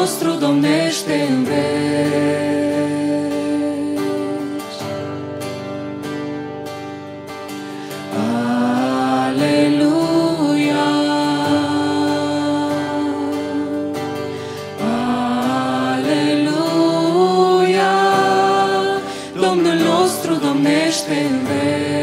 nostru domnește în veci. Aleluia, aleluia, Domnul nostru domnește în veci.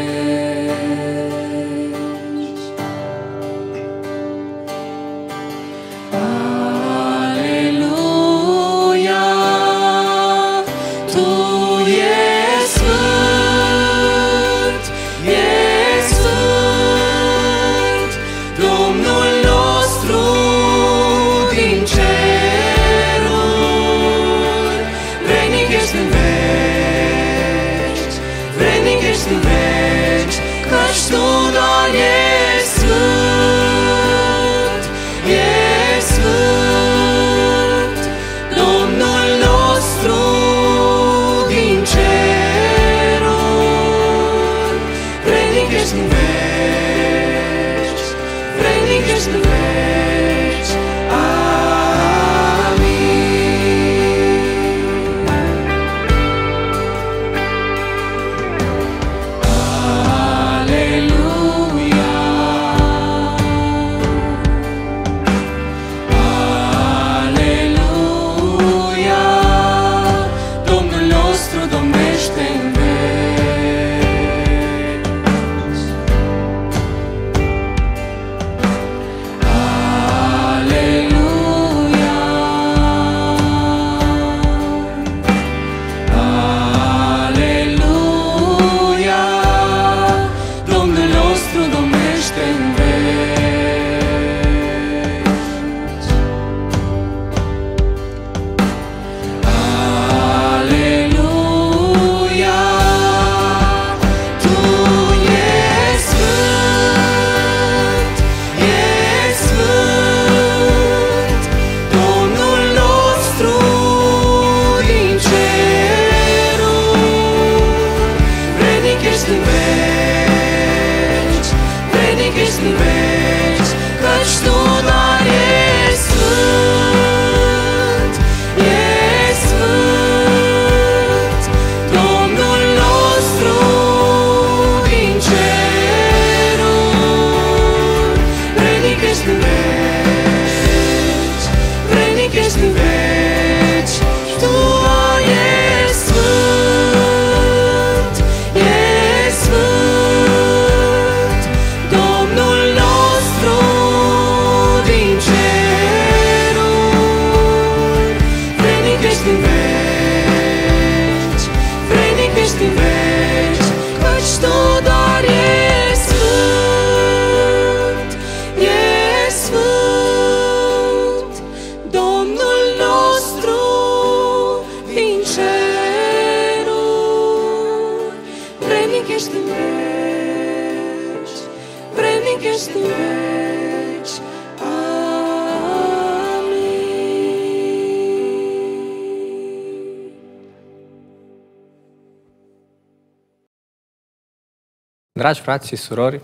Dragi frați și surori,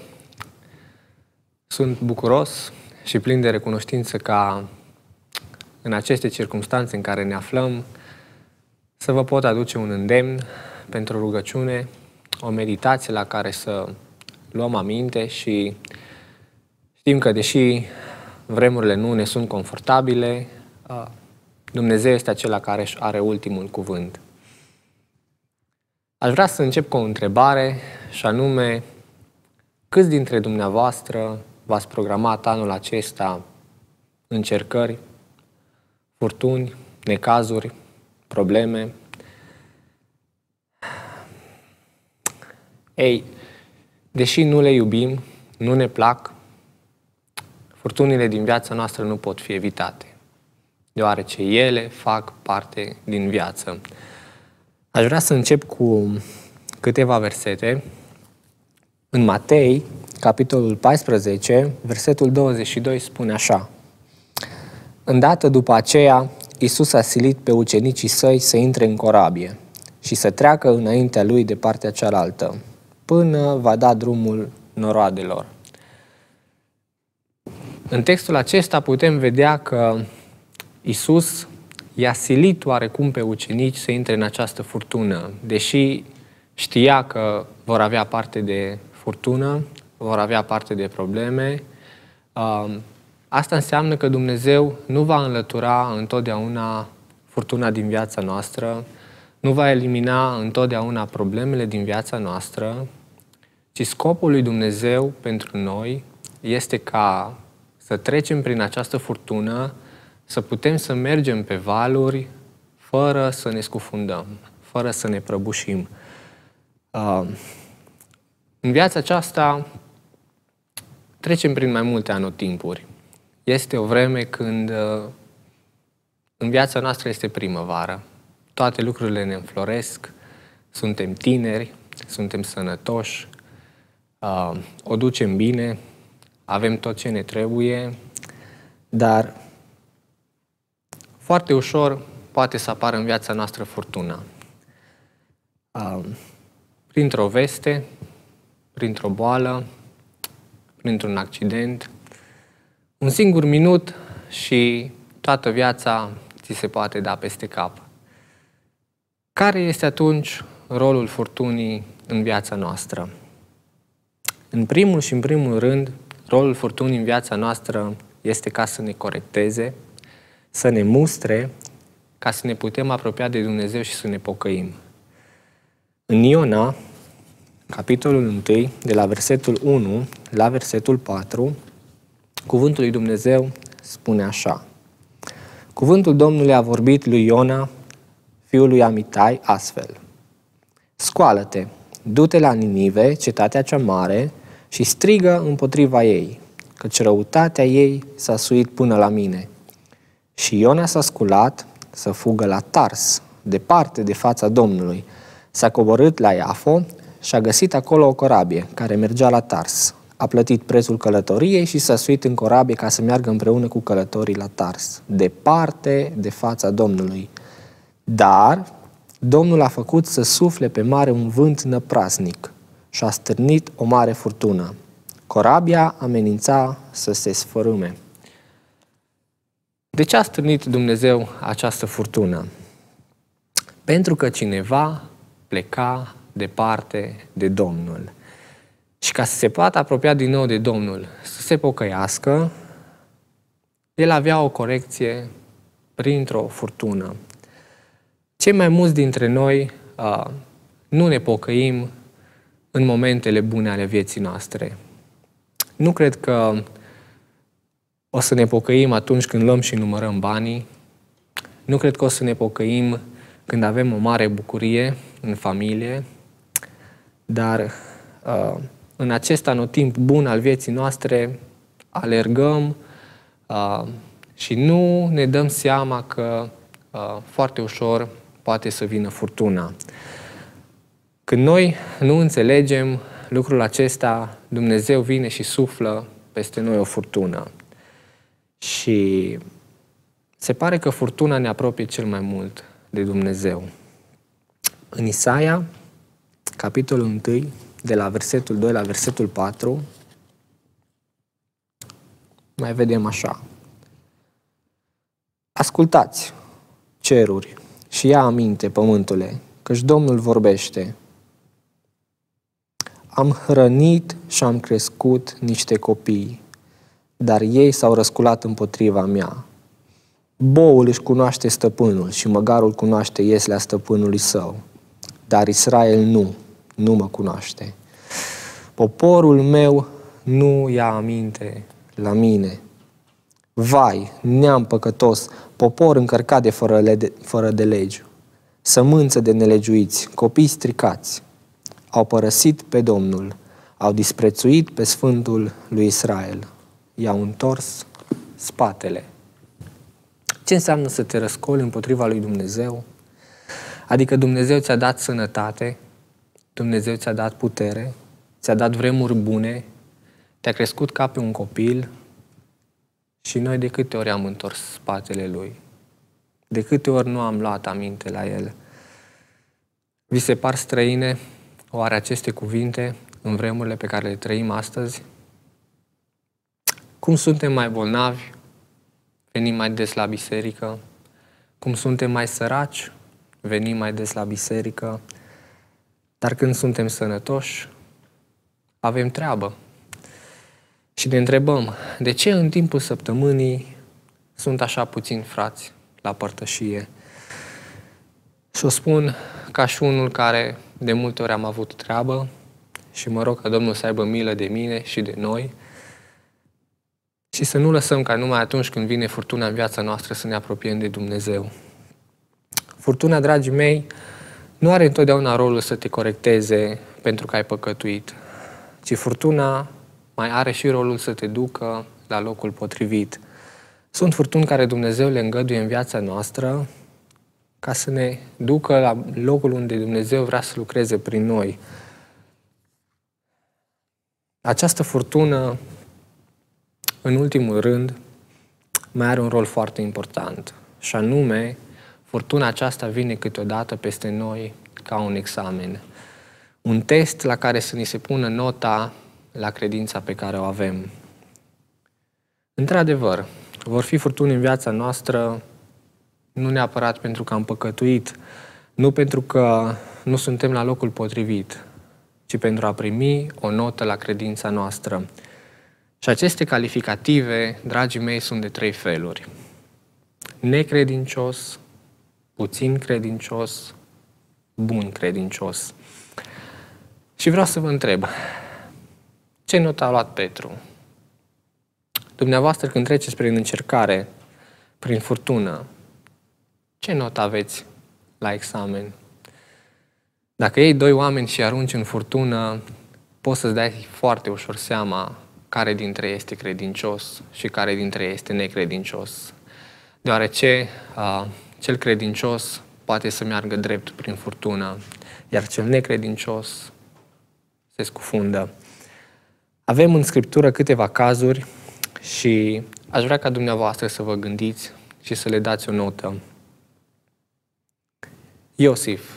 sunt bucuros și plin de recunoștință ca în aceste circumstanțe în care ne aflăm să vă pot aduce un îndemn pentru rugăciune, o meditație la care să luăm aminte și știm că deși vremurile nu ne sunt confortabile, Dumnezeu este acela care are ultimul cuvânt. Aș vrea să încep cu o întrebare și anume, câți dintre dumneavoastră v-ați programat anul acesta încercări, furtuni, necazuri, probleme? Ei, deși nu le iubim, nu ne plac, furtunile din viața noastră nu pot fi evitate, deoarece ele fac parte din viață. Aș vrea să încep cu câteva versete. În Matei, capitolul 14, versetul 22 spune așa: Îndată după aceea, Iisus a silit pe ucenicii săi să intre în corabie și să treacă înaintea lui de partea cealaltă, până va da drumul noroadelor. În textul acesta putem vedea că Iisus i-a silit oarecum pe ucenici să intre în această furtună, deși știa că vor avea parte de furtună, vor avea parte de probleme. Asta înseamnă că Dumnezeu nu va înlătura întotdeauna furtuna din viața noastră, nu va elimina întotdeauna problemele din viața noastră, ci scopul lui Dumnezeu pentru noi este ca să trecem prin această furtună, să putem să mergem pe valuri fără să ne scufundăm, fără să ne prăbușim. În viața aceasta trecem prin mai multe anotimpuri. Este o vreme când în viața noastră este primăvară. Toate lucrurile ne înfloresc, suntem tineri, suntem sănătoși, o ducem bine, avem tot ce ne trebuie, dar foarte ușor poate să apară în viața noastră furtuna. Printr-o veste, printr-o boală, printr-un accident, un singur minut și toată viața ți se poate da peste cap. Care este atunci rolul furtunii în viața noastră? În primul și în primul rând, rolul furtunii în viața noastră este ca să ne corecteze, să ne mustre, ca să ne putem apropia de Dumnezeu și să ne pocăim. În Iona, capitolul 1, de la versetul 1 la versetul 4, cuvântul lui Dumnezeu spune așa. Cuvântul Domnului a vorbit lui Iona, fiul lui Amitai, astfel. Scoală-te, du-te la Ninive, cetatea cea mare, și strigă împotriva ei, căci răutatea ei s-a suit până la mine. Și Iona s-a sculat să fugă la Tars, departe de fața Domnului. S-a coborât la Iafo și a găsit acolo o corabie care mergea la Tars. A plătit prețul călătoriei și s-a suit în corabie ca să meargă împreună cu călătorii la Tars, departe de fața Domnului. Dar Domnul a făcut să sufle pe mare un vânt năprasnic și a stârnit o mare furtună. Corabia amenința să se sfărâme. De ce a stârnit Dumnezeu această furtună? Pentru că cineva pleca departe de Domnul. Și ca să se poată apropia din nou de Domnul, să se pocăiască, el avea o corecție printr-o furtună. Cei mai mulți dintre noi nu ne pocăim în momentele bune ale vieții noastre. Nu cred că o să ne pocăim atunci când luăm și numărăm banii. Nu cred că o să ne pocăim când avem o mare bucurie în familie. Dar în acest anotimp bun al vieții noastre alergăm și nu ne dăm seama că foarte ușor poate să vină furtuna. Când noi nu înțelegem lucrul acesta, Dumnezeu vine și suflă peste noi o furtună. Și se pare că furtuna ne apropie cel mai mult de Dumnezeu. În Isaia, capitolul 1, de la versetul 2 la versetul 4, mai vedem așa. Ascultați, ceruri, și ia aminte, pământule, căci Domnul vorbește. Am hrănit și am crescut niște copii, dar ei s-au răsculat împotriva mea. Boul își cunoaște stăpânul și măgarul cunoaște ieslea stăpânului său, dar Israel nu mă cunoaște. Poporul meu nu ia aminte la mine. Vai, neam păcătos, popor încărcat de fără de legi, sămânță de nelegiuiți, copii stricați, au părăsit pe Domnul, au disprețuit pe Sfântul lui Israel, i-au întors spatele. Ce înseamnă să te răscoli împotriva lui Dumnezeu? Adică Dumnezeu ți-a dat sănătate, Dumnezeu ți-a dat putere, ți-a dat vremuri bune, te-a crescut ca pe un copil și noi de câte ori am întors spatele Lui? De câte ori nu am luat aminte la El? Vi se par străine oare aceste cuvinte în vremurile pe care le trăim astăzi? Cum suntem mai bolnavi? Venim mai des la biserică? Cum suntem mai săraci, venim mai des la biserică, dar când suntem sănătoși, avem treabă. Și ne întrebăm, de ce în timpul săptămânii sunt așa puțini frați la părtășie? Și o spun ca și unul care de multe ori am avut treabă și mă rog ca Domnul să aibă milă de mine și de noi și să nu lăsăm ca numai atunci când vine furtuna în viața noastră să ne apropiem de Dumnezeu. Furtuna, dragii mei, nu are întotdeauna rolul să te corecteze pentru că ai păcătuit, ci furtuna mai are și rolul să te ducă la locul potrivit. Sunt furtuni care Dumnezeu le îngăduie în viața noastră ca să ne ducă la locul unde Dumnezeu vrea să lucreze prin noi. Această furtună, în ultimul rând, mai are un rol foarte important, și anume, furtuna aceasta vine câteodată peste noi ca un examen. Un test la care să ni se pună nota la credința pe care o avem. Într-adevăr, vor fi furtuni în viața noastră nu neapărat pentru că am păcătuit, nu pentru că nu suntem la locul potrivit, ci pentru a primi o notă la credința noastră. Și aceste calificative, dragii mei, sunt de 3 feluri. Necredincios, puțin credincios, bun credincios. Și vreau să vă întreb, ce notă a luat Petru? Dumneavoastră, când treceți prin încercare, prin furtună, ce notă aveți la examen? Dacă iei 2 oameni și arunci în furtună, poți să-ți dai foarte ușor seama care dintre ei este credincios și care dintre ei este necredincios. Deoarece cel credincios poate să meargă drept prin furtună, iar cel necredincios se scufundă. Avem în Scriptură câteva cazuri și aș vrea ca dumneavoastră să vă gândiți și să le dați o notă. Iosif,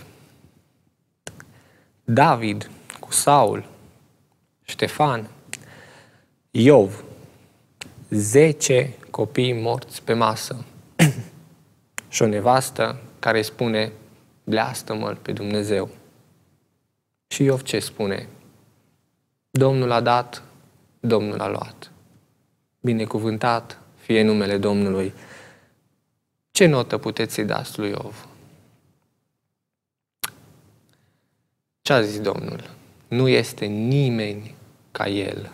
David cu Saul, Ștefan, Iov, 10 copii morți pe masă și o nevastă care îi spune, bleastă-mă pe Dumnezeu. Și Iov ce spune? Domnul a dat, Domnul a luat. Binecuvântat fie numele Domnului. Ce notă puteți să-i dați lui Iov? Ce a zis Domnul? Nu este nimeni ca el.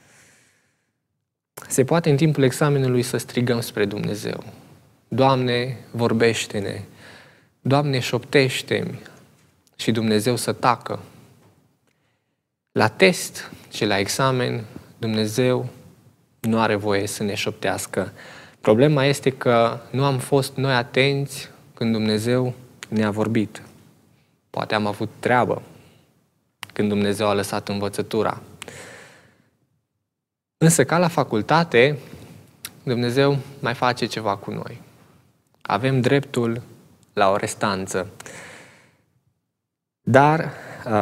Se poate în timpul examenului să strigăm spre Dumnezeu. Doamne, vorbește-ne. Doamne, șoptește-mi. Și Dumnezeu să tacă. La test și la examen, Dumnezeu nu are voie să ne șoptească. Problema este că nu am fost noi atenți când Dumnezeu ne-a vorbit. Poate am avut treabă când Dumnezeu a lăsat învățătura. Însă, ca la facultate, Dumnezeu mai face ceva cu noi. Avem dreptul la o restanță. Dar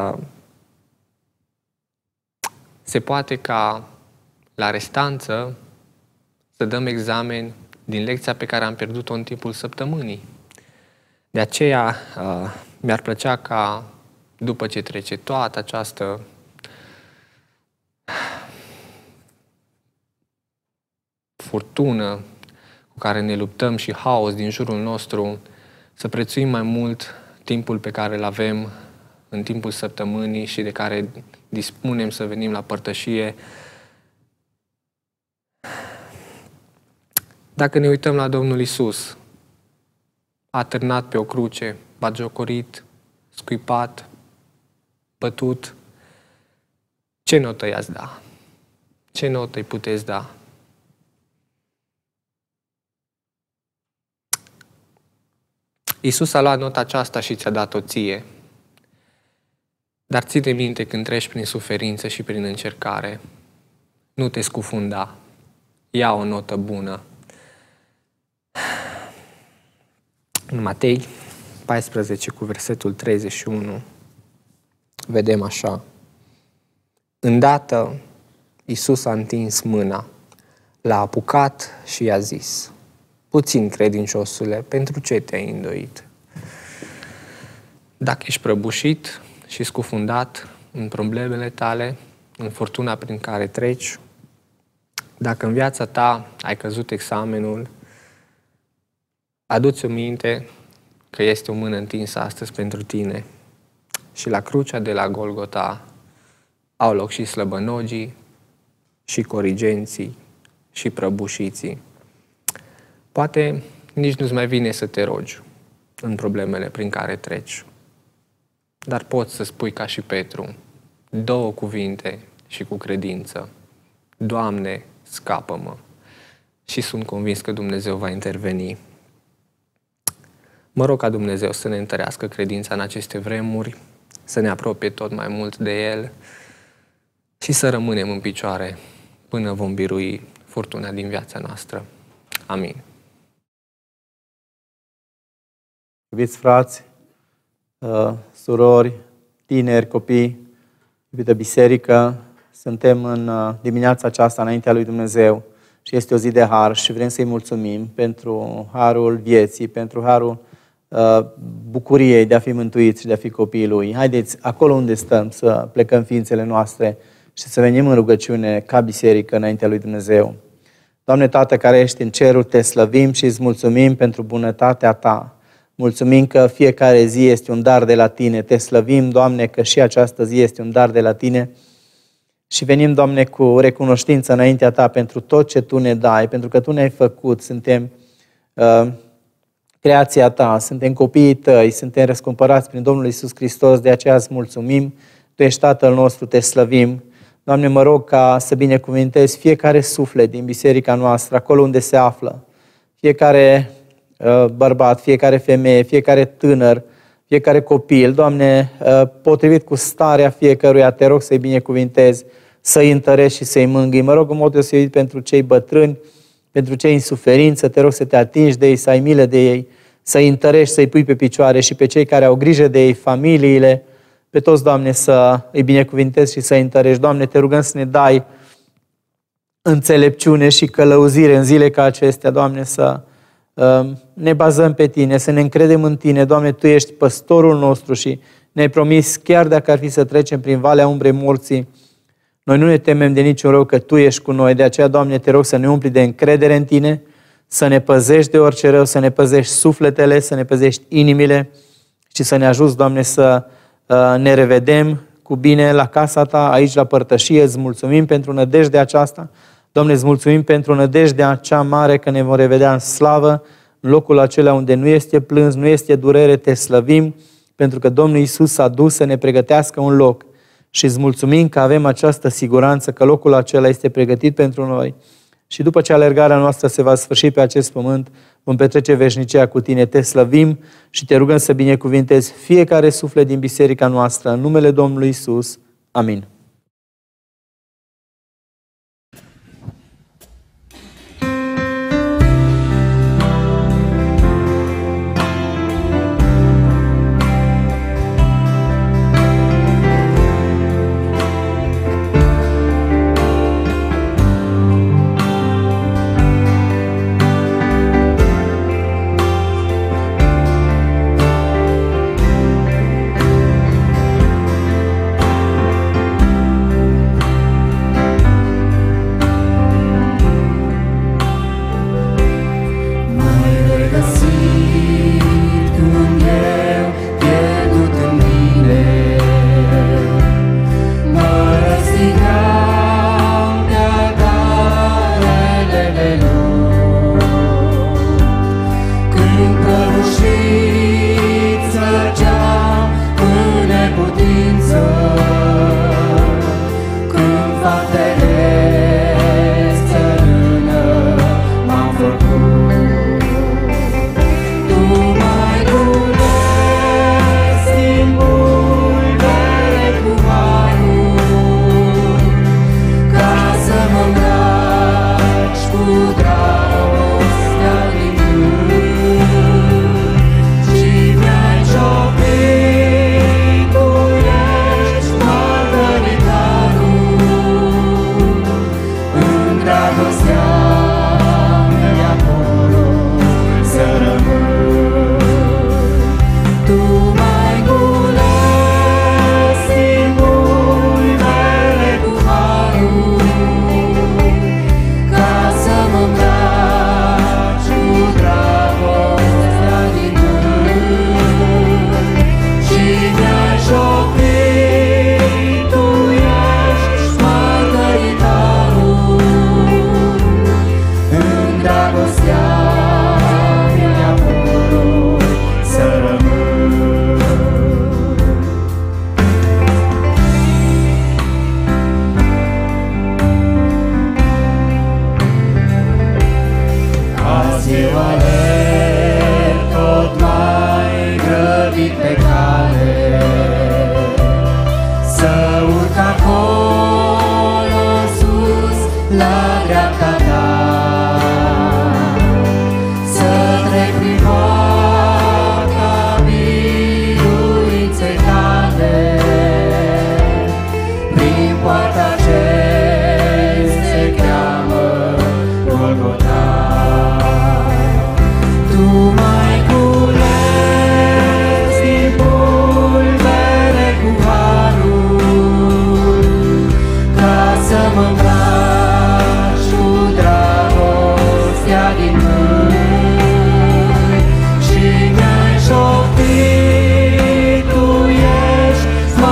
se poate ca la restanță să dăm examen din lecția pe care am pierdut-o în timpul săptămânii. De aceea mi-ar plăcea ca după ce trece toată această furtună cu care ne luptăm și haos din jurul nostru, să prețuim mai mult timpul pe care îl avem în timpul săptămânii și de care dispunem să venim la părtășie. Dacă ne uităm la Domnul Iisus, a târnat pe o cruce, batjocorit, scuipat, bătut, ce notă i-ați da? Ce notă îi puteți da? Iisus a luat nota aceasta și ți-a dat-o ție. Dar ține minte când treci prin suferință și prin încercare, nu te scufunda. Ia o notă bună. În Matei 14 cu versetul 31 vedem așa. Îndată Iisus a întins mâna, l-a apucat și i-a zis, puțin credinciosule, pentru ce te-ai îndoit? Dacă ești prăbușit și scufundat în problemele tale, în furtuna prin care treci, dacă în viața ta ai căzut examenul, adu-ți o minte că este o mână întinsă astăzi pentru tine și la crucea de la Golgota au loc și slăbănogii, și corigenții, și prăbușiții. Poate nici nu-ți mai vine să te rogi în problemele prin care treci, dar poți să spui ca și Petru 2 cuvinte și cu credință: Doamne, scapă-mă! Și sunt convins că Dumnezeu va interveni. Mă rog ca Dumnezeu să ne întărească credința în aceste vremuri, să ne apropie tot mai mult de El și să rămânem în picioare până vom birui furtuna din viața noastră. Amin. Iubiți frați, surori, tineri, copii, iubită biserică, suntem în dimineața aceasta înaintea lui Dumnezeu și este o zi de har și vrem să-i mulțumim pentru harul vieții, pentru harul bucuriei de a fi mântuiți și de a fi copiii Lui. Haideți, acolo unde stăm, să plecăm ființele noastre și să venim în rugăciune ca biserică înaintea lui Dumnezeu. Doamne Tată care ești în ceruri, te slăvim și îți mulțumim pentru bunătatea Ta. Mulțumim că fiecare zi este un dar de la Tine. Te slăvim, Doamne, că și această zi este un dar de la Tine. Și venim, Doamne, cu recunoștință înaintea Ta pentru tot ce Tu ne dai, pentru că Tu ne-ai făcut. Suntem creația Ta, suntem copiii Tăi, suntem răscumpărați prin Domnul Iisus Hristos, de aceea îți mulțumim. Tu ești Tatăl nostru, te slăvim. Doamne, mă rog ca să binecuvântezi fiecare suflet din biserica noastră, acolo unde se află. Fiecare bărbat, fiecare femeie, fiecare tânăr, fiecare copil. Doamne, potrivit cu starea fiecăruia, te rog să-i binecuvântezi, să-i întărești și să-i mângâi. Mă rog în mod deosebit pentru cei bătrâni, pentru cei în suferință, te rog să te atingi de ei, să ai milă de ei, să-i întărești, să-i pui pe picioare și pe cei care au grijă de ei, familiile, pe toți, Doamne, să îi binecuvintezi și să-i întărești. Doamne, te rugăm să ne dai înțelepciune și călăuzire în zile ca acestea, Doamne, să ne bazăm pe Tine, să ne încredem în Tine. Doamne, Tu ești păstorul nostru și ne-ai promis, chiar dacă ar fi să trecem prin valea umbrei morții, noi nu ne temem de niciun rău, că Tu ești cu noi. De aceea, Doamne, te rog să ne umpli de încredere în Tine, să ne păzești de orice rău, să ne păzești sufletele, să ne păzești inimile și să ne ajuți, Doamne, să ne revedem cu bine la casa Ta, aici la părtășie. Îți mulțumim pentru nădejdea aceasta. Doamne, îți mulțumim pentru nădejdea cea mare că ne vom revedea în slavă, în locul acela unde nu este plâns, nu este durere. Te slăvim pentru că Domnul Iisus s-a dus să ne pregătească un loc și îți mulțumim că avem această siguranță că locul acela este pregătit pentru noi. Și după ce alergarea noastră se va sfârși pe acest pământ, vom petrece veșnicia cu Tine. Te slăvim și te rugăm să binecuvintezi fiecare suflet din biserica noastră. În numele Domnului Iisus. Amin. Eu alerg tot mai grăbit pe cale, să urc acolo sus la dreapta ta, să trec prin poarta biruinței tale, prin poarta ce se cheamă Golgota. Tu m-ai cules din pulbere cu harul, ca să mă îmbraci cu dragostea din mâini, și mi-ai șoptit, tu ești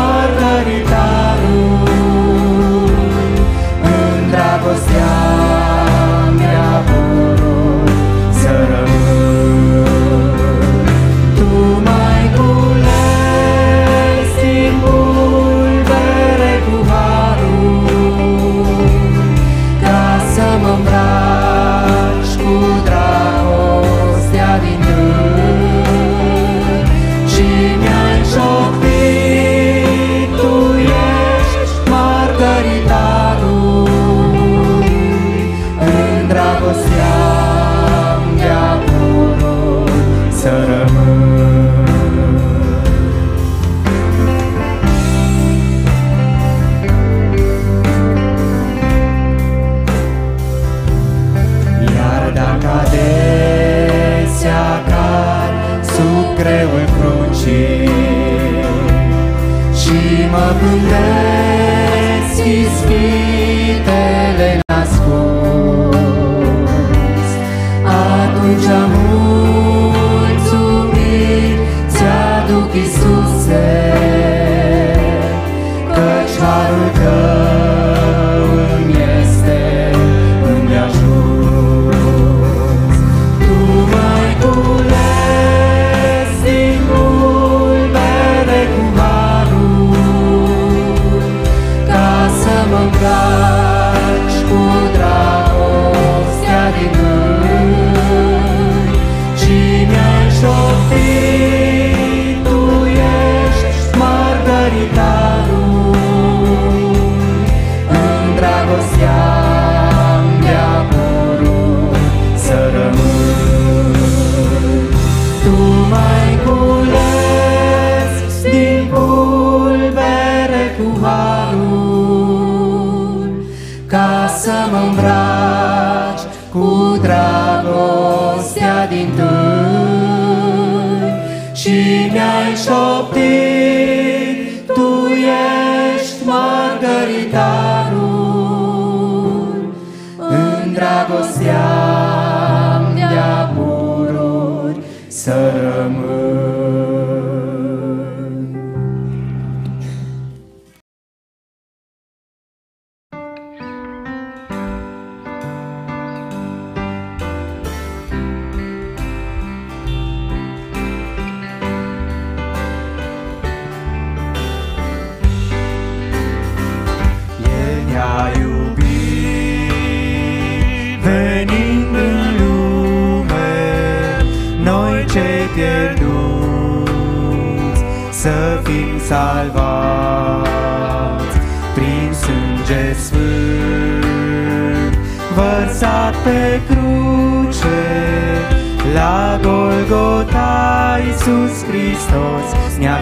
mărgăritarul, în dragostea mea purul să rămân. Tu m-ai cules din pulbere cu harul, ca să mă îmbraci cu dragostea din tâi, și mi-ai șoptit, tu ești mărgăritarul, în dragostea mea purul să rămân. Iar dacă adesea cad sub greul crucii și mă gândesc ispitele n-ascuns, atunci mulțumiri ți-aduc, Iisuse, căci harul tău îmi este îndeajuns. Tu m-ai cules din pulbere cu harul, ca să mă îmbraci cu dragostea din mâini, și mi-ai șoptit, tu ești mărgăritarul, în dragostea mea purul să rămân. Tu m-ai cules din pulbere cu harul, ca să mă îmbraci cu dragostea din tâi, și mi-ai șoptit, tu ești mărgăritarul, în dragostea mea pururi să rămân. El ne-a iubit venind în lume, noi cei pierduți să fim salvați prin sânge sfânt, vărsat pe cruce la Golgota. Iisus Hristos ne-a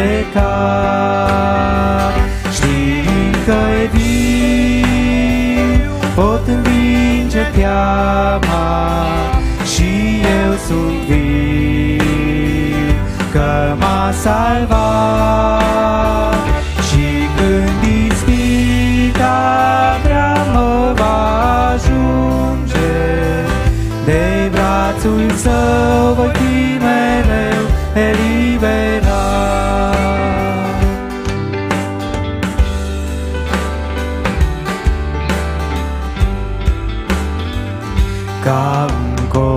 vindecat, știind că-i viu, pot învinge teama, și eu sunt viu, că m-a salvat. Și când ispita prea mă va ajunge, de brațul său voi fi mereu eliberat. Ca un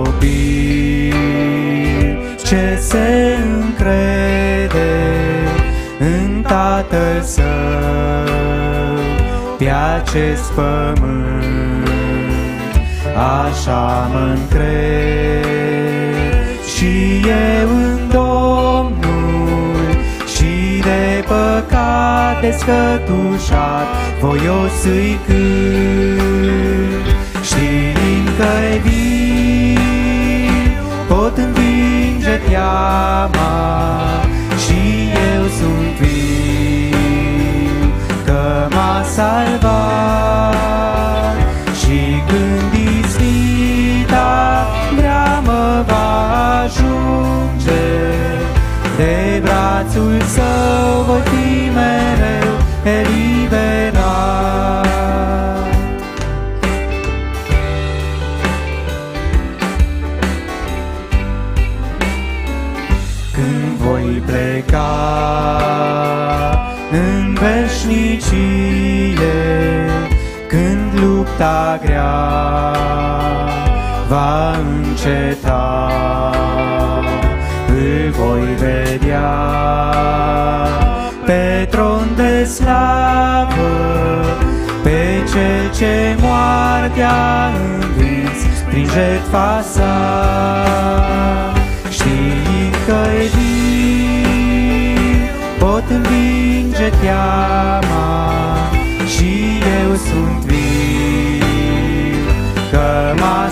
copil ce se încrede în Tatăl Său pe acest pământ, așa mă încred și eu în Domnul, și de păcat descătușat voios îi cânt, știind că-i viu, pot învinge teama, și eu sunt viu, că m-a salvat. Și când ispita grea mă va ajunge, de brațul său voi fi mereu eliberat. Când voi pleca în veșnicie, când lupta grea va înceta, îl voi vedea pe tron de slavă, pe cel ce moartea învins prin jertfa sa. Știind că-i viu, pot învinge teama, și eu sunt viu, că m-a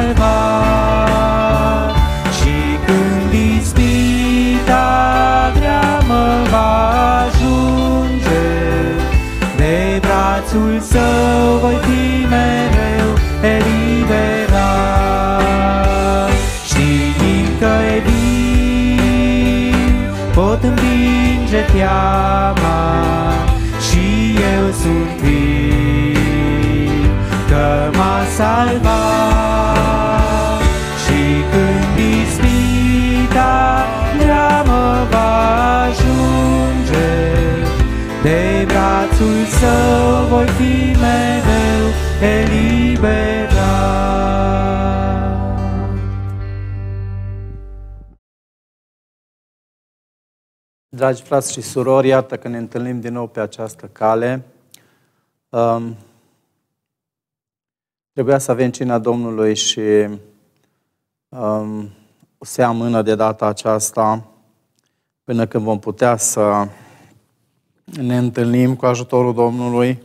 salvat. Și când ispita grea mă va ajunge, de brațul său voi fi mereu eliberat. Știind că-i viu, pot învinge teama, și eu sunt viu, că m-a salvat. Și când ispita grea mă va ajunge, de brațul său voi fi mereu eliberat. Dragi frați și surori, iată că ne întâlnim din nou pe această cale. Trebuia să avem cina Domnului și se amână de data aceasta până când vom putea să ne întâlnim cu ajutorul Domnului.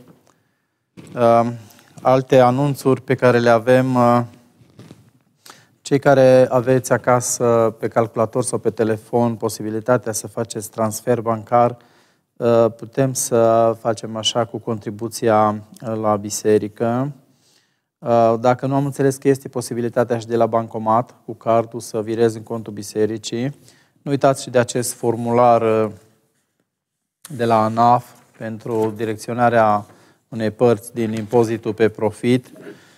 Alte anunțuri pe care le avem, cei care aveți acasă pe calculator sau pe telefon posibilitatea să faceți transfer bancar, putem să facem așa cu contribuția la biserică. Dacă nu am înțeles că este posibilitatea și de la bancomat, cu cardul să virezi în contul bisericii, nu uitați și de acest formular de la ANAF pentru direcționarea unei părți din impozitul pe profit.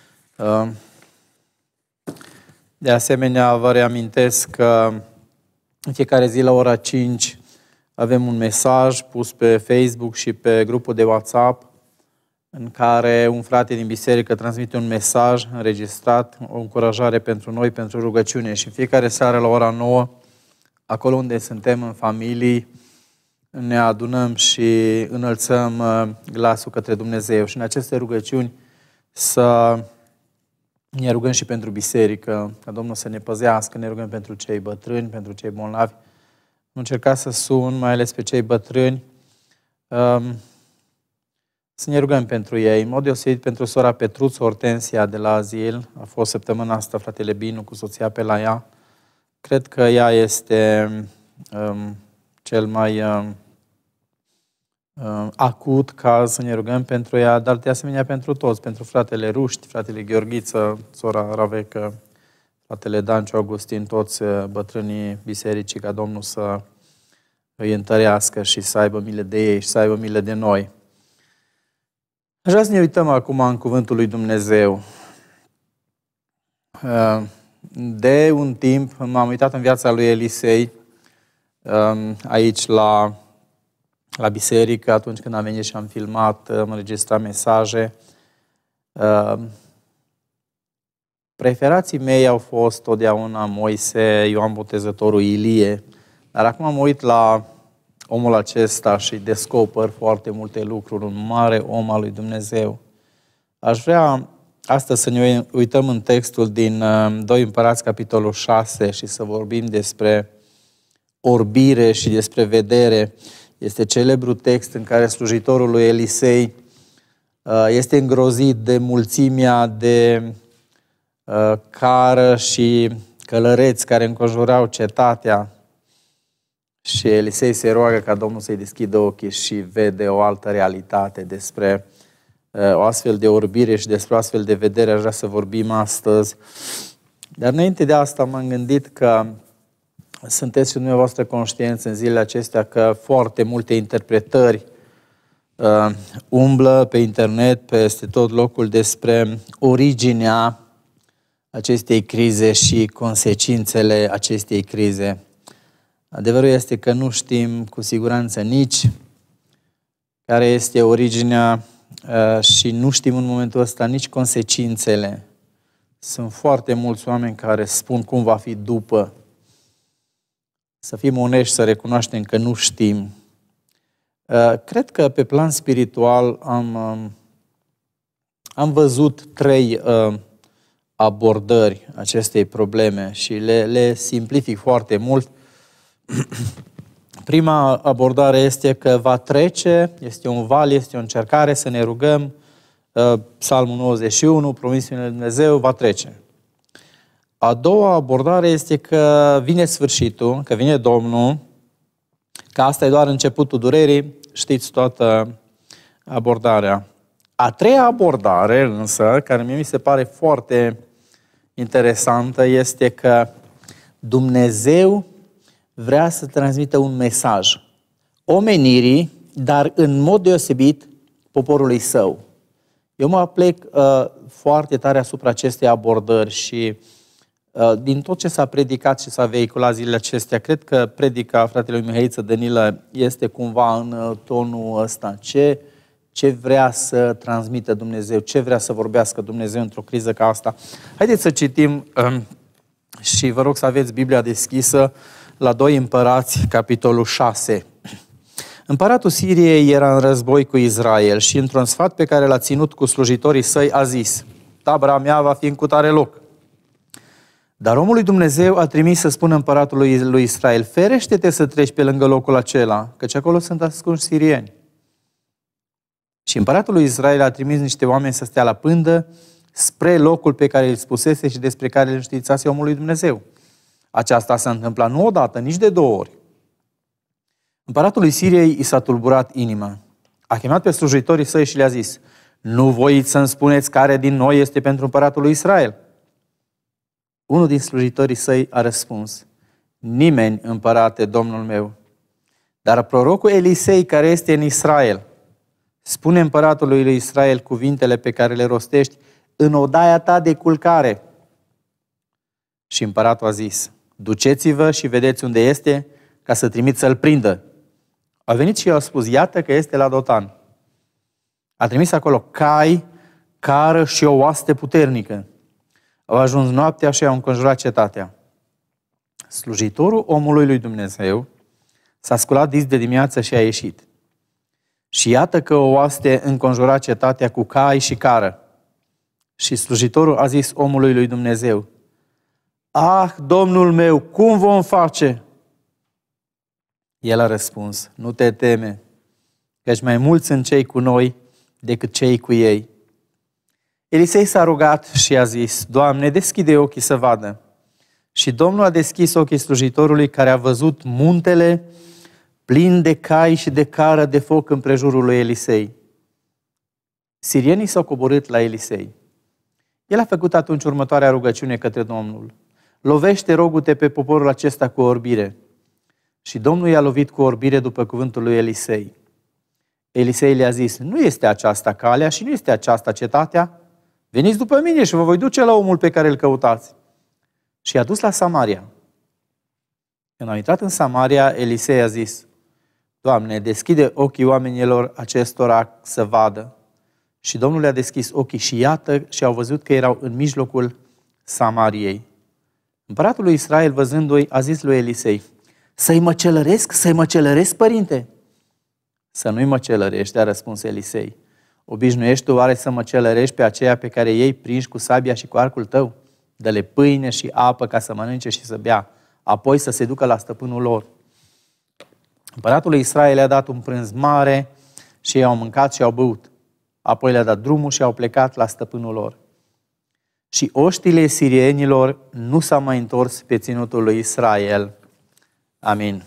De asemenea, vă reamintesc că în fiecare zi la ora 5 avem un mesaj pus pe Facebook și pe grupul de WhatsApp în care un frate din biserică transmite un mesaj înregistrat, o încurajare pentru noi, pentru rugăciune. Și în fiecare seară la ora 9, acolo unde suntem în familii, ne adunăm și înălțăm glasul către Dumnezeu. Și în aceste rugăciuni să ne rugăm și pentru biserică, ca Domnul să ne păzească, ne rugăm pentru cei bătrâni, pentru cei bolnavi. Am încercat să sun, mai ales pe cei bătrâni, să ne rugăm pentru ei. În mod deosebit pentru sora Petruț Hortensia de la azil. A fost săptămâna asta fratele Binu cu soția pe la ea. Cred că ea este cel mai acut caz, să ne rugăm pentru ea, dar de asemenea pentru toți, pentru fratele Ruști, fratele Gheorghiță, sora Ravecă, fratele Danciu Augustin, toți bătrânii bisericii, ca Domnul să îi întărească și să aibă milă de ei și să aibă milă de noi. Aș vrea să ne uităm acum în Cuvântul lui Dumnezeu. De un timp m-am uitat în viața lui Elisei, aici la biserică, atunci când am venit și am filmat, am înregistrat mesaje. Preferații mei au fost totdeauna Moise, Ioan Botezătorul, Ilie, dar acum mă uit la omul acesta și descoper foarte multe lucruri, un mare om al lui Dumnezeu. Aș vrea astăzi să ne uităm în textul din 2 Împărați, capitolul 6 și să vorbim despre orbire și despre vedere. Este celebrul text în care slujitorul lui Elisei este îngrozit de mulțimea de cară și călăreți care înconjurau cetatea și Elisei se roagă ca Domnul să-i deschidă ochii și vede o altă realitate despre o astfel de orbire și despre o astfel de vedere. Aș vrea să vorbim astăzi. Dar înainte de asta m-am gândit că sunteți și dumneavoastră conștienți în zilele acestea că foarte multe interpretări umblă pe internet, peste tot locul, despre originea acestei crize și consecințele acestei crize. Adevărul este că nu știm cu siguranță nici care este originea și nu știm în momentul ăsta nici consecințele. Sunt foarte mulți oameni care spun cum va fi după. Să fim onești, să recunoaștem că nu știm. Cred că pe plan spiritual am văzut 3 abordări acestei probleme și le simplific foarte mult. Prima abordare este că va trece, este un val, este o încercare, să ne rugăm. Psalmul 91, promisiunile lui Dumnezeu, va trece. A doua abordare este că vine sfârșitul, că vine Domnul, că asta e doar începutul durerii, știți toată abordarea. A treia abordare însă, care mie mi se pare foarte interesantă, este că Dumnezeu vrea să transmită un mesaj omenirii, dar în mod deosebit poporului său. Eu mă aplec foarte tare asupra acestei abordări și din tot ce s-a predicat și s-a vehiculat zilele acestea, cred că predica fratelui Mihăiță Dănilă este cumva în tonul ăsta. Ce vrea să transmită Dumnezeu, ce vrea să vorbească Dumnezeu într-o criză ca asta. Haideți să citim și vă rog să aveți Biblia deschisă la 2 Împărați, capitolul 6. Împăratul Siriei era în război cu Israel și într-un sfat pe care l-a ținut cu slujitorii săi a zis: tabăra mea va fi în cutare loc. Dar omul lui Dumnezeu a trimis să spună împăratului lui Israel: ferește-te să treci pe lângă locul acela, căci acolo sunt ascunși sirieni. Și împăratul lui Israel a trimis niște oameni să stea la pândă spre locul pe care îl spusese și despre care îl înștiințase omul lui Dumnezeu. Aceasta s-a întâmplat nu odată, nici de 2 ori. Împăratului Siriei i s-a tulburat inima. A chemat pe slujitorii săi și le-a zis: nu voiți să-mi spuneți care din noi este pentru împăratul lui Israel? Unul din slujitorii săi a răspuns: nimeni, împărate, domnul meu. Dar prorocul Elisei, care este în Israel, spune împăratului lui Israel cuvintele pe care le rostești în odaia ta de culcare. Și împăratul a zis: duceți-vă și vedeți unde este, ca să trimit să-l prindă. A venit și i-a spus: iată că este la Dotan. A trimis acolo cai, cară și o oaste puternică. Au ajuns noaptea și au înconjurat cetatea. Slujitorul omului lui Dumnezeu s-a sculat dis de dimineață și a ieșit. Și iată că o oaste înconjura cetatea cu cai și cară. Și slujitorul a zis omului lui Dumnezeu: ah, Domnul meu, cum vom face? El a răspuns: nu te teme, căci mai mulți sunt cei cu noi decât cei cu ei. Elisei s-a rugat și a zis: Doamne, deschide ochii să vadă. Și Domnul a deschis ochii slujitorului, care a văzut muntele plin de cai și de cară de foc împrejurul lui Elisei. Sirienii s-au coborât la Elisei. El a făcut atunci următoarea rugăciune către Domnul: lovește, rogu-te, pe poporul acesta cu orbire. Și Domnul i-a lovit cu orbire după cuvântul lui Elisei. Elisei le-a zis: nu este aceasta calea și nu este aceasta cetatea. Veniți după mine și vă voi duce la omul pe care îl căutați. Și i-a dus la Samaria. Când au intrat în Samaria, Elisei a zis: Doamne, deschide ochii oamenilor acestora să vadă. Și Domnul le-a deschis ochii și iată, și au văzut că erau în mijlocul Samariei. Împăratul lui Israel, văzându-i, a zis lui Elisei: să-i măcelăresc, părinte? Să nu-i măcelărești, a răspuns Elisei. Obișnuiești tu oare să măcelărești pe aceia pe care ei prinși cu sabia și cu arcul tău? Dă-le pâine și apă ca să mănânce și să bea, apoi să se ducă la stăpânul lor. Împăratul lui Israel le-a dat un prânz mare și ei au mâncat și au băut. Apoi le-a dat drumul și au plecat la stăpânul lor. Și oștile sirienilor nu s-au mai întors pe ținutul lui Israel. Amin.